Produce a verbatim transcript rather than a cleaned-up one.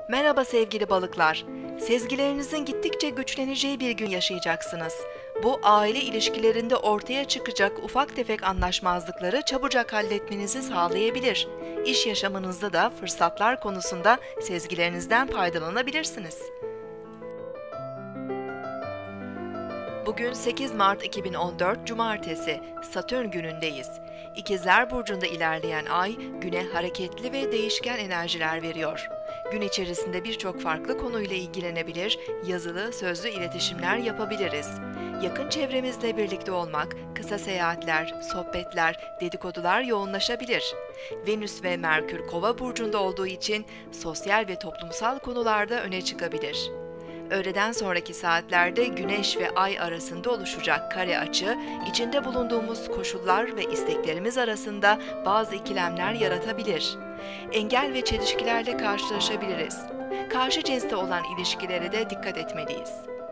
Merhaba sevgili balıklar. Sezgilerinizin gittikçe güçleneceği bir gün yaşayacaksınız. Bu aile ilişkilerinde ortaya çıkacak ufak tefek anlaşmazlıkları çabucak halletmenizi sağlayabilir. İş yaşamınızda da fırsatlar konusunda sezgilerinizden faydalanabilirsiniz. Bugün sekiz Mart iki bin on dört Cumartesi, Satürn günündeyiz. İkizler Burcu'nda ilerleyen ay, güne hareketli ve değişken enerjiler veriyor. Gün içerisinde birçok farklı konuyla ilgilenebilir, yazılı, sözlü iletişimler yapabiliriz. Yakın çevremizle birlikte olmak, kısa seyahatler, sohbetler, dedikodular yoğunlaşabilir. Venüs ve Merkür Kova burcunda olduğu için sosyal ve toplumsal konularda öne çıkabilir. Öğleden sonraki saatlerde Güneş ve Ay arasında oluşacak kare açı, içinde bulunduğumuz koşullar ve isteklerimiz arasında bazı ikilemler yaratabilir. Engel ve çelişkilerle karşılaşabiliriz. Karşı cinste olan ilişkilere de dikkat etmeliyiz.